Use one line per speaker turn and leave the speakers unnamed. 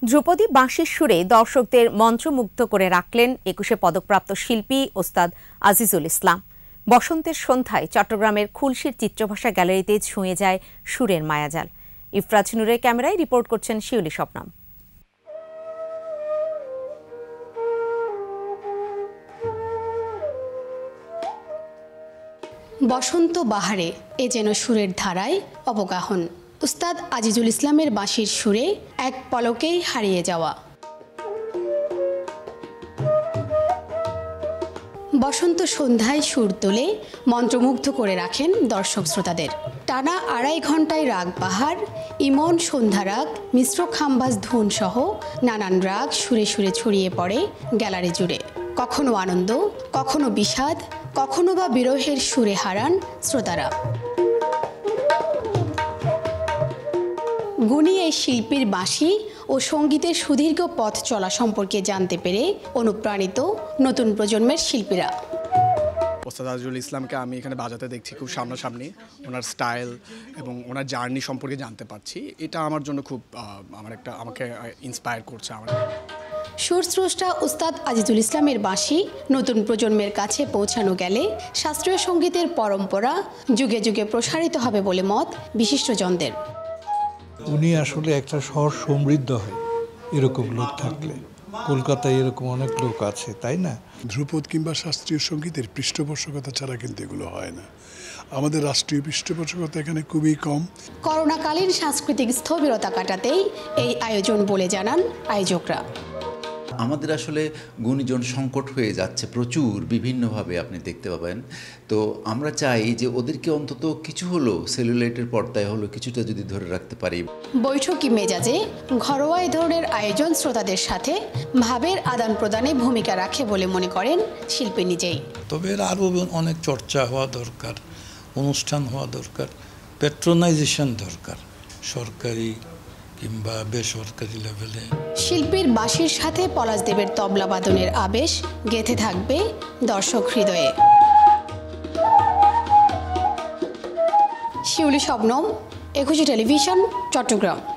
ধ্রুপদী বাঁশির সুরে দর্শকদের মন্ত্রমুগ্ধ করে রাখলেন ২১শে পদকপ্রাপ্ত শিল্পী ওস্তাদ আজিজুল ইসলাম। বসন্তের সন্ধ্যায় চট্টগ্রামের খুলশীর চিত্রভাষা গ্যালারিতে ছুঁয়ে যায় সুরের মায়াজাল। ইফরাজ নূরের ক্যামেরায় রিপোর্ট করছেন শিউলি শবনম।
বসন্ত বাহারে এ যেন সুরের ধারায় অবগাহন। উস্তাদ আজিজুল ইসলামের বাঁশির সুরে এক পলকেই হারিয়ে যাওয়া। বসন্ত সন্ধ্যায় সুর তুলে মন্ত্রমুগ্ধ করে রাখেন দর্শক শ্রোতাদের। টানা ২.৫ ঘন্টায় রাগ বাহার, ইমন, সন্ধ্যা রাগ, মিশ্র খাম্বাজ ধুন সহ নানান রাগ সুরে সুরে ছড়িয়ে পড়ে গ্যালারি জুড়ে। কখনো আনন্দ, কখনো বিষাদ, কখনো বা বিরহের সুরে হারান শ্রোতারা। গুণী এই শিল্পীর বাঁশি ও সঙ্গীতের সুদীর্ঘ পথ চলা সম্পর্কে জানতে পেরে অনুপ্রাণিত নতুন প্রজন্মের শিল্পীরা।
ওস্তাদ আজিজুল ইসলামকে আমি এখানে বাজাতে দেখছি খুব সামনাসামনি, ওনার স্টাইল এবং ওনার জার্নি সম্পর্কে জানতে পারছি। এটা আমার জন্য খুব আমাকে ইন্সপায়ার করছে।
সুরস্রষ্টা ওস্তাদ আজিজুল ইসলামের বাঁশি নতুন প্রজন্মের কাছে পৌঁছানো গেলে শাস্ত্রীয় সঙ্গীতের পরম্পরা যুগে যুগে প্রসারিত হবে বলে মত বিশিষ্টজনদের।
উনি আসলে একটা শহর সমৃদ্ধ হয় এরকম লোক থাকলে। কলকাতায় এরকম অনেক লোক আছে, তাই না?
ধ্রুপদ কিংবা শাস্ত্রীয় সঙ্গীতের পৃষ্ঠপোষকতা ছাড়া কিন্তু এগুলো হয় না। আমাদের রাষ্ট্রীয় পৃষ্ঠপোষকতা এখানে খুবই কম।
করোনাকালীন সাংস্কৃতিক স্থবিরতা কাটাতেই এই আয়োজন বলে জানান আয়োজকরা।
আমাদের আসলে গুণীজন সংকট হয়ে যাচ্ছে প্রচুর, বিভিন্নভাবে আপনি দেখতে পাবেন। তো আমরা চাই যে ওদেরকে অন্তত কিছু হলো সেলুলাইটের পর্দায় হলো কিছুটা যদি ধরে রাখতে পারি।
বৈঠকি মেজাজে ঘরোয়া এই ধরনের আয়োজন শ্রোতাদের সাথে ভাবের আদান প্রদানে ভূমিকা রাখে বলে মনে করেন শিল্পী নিজেই।
তবে এর আরও অনেক চর্চা হওয়া দরকার, অনুষ্ঠান হওয়া দরকার, প্যাট্রোনাইজেশন দরকার সরকারি কিংবা বেসরকারি লেভেলে।
শিল্পীর বাঁশির সাথে পলাশদেবের তবলা বাদনের আবেশ গেঁথে থাকবে দর্শক হৃদয়ে। শিউলি শবনম, একুশে টেলিভিশন, চট্টগ্রাম।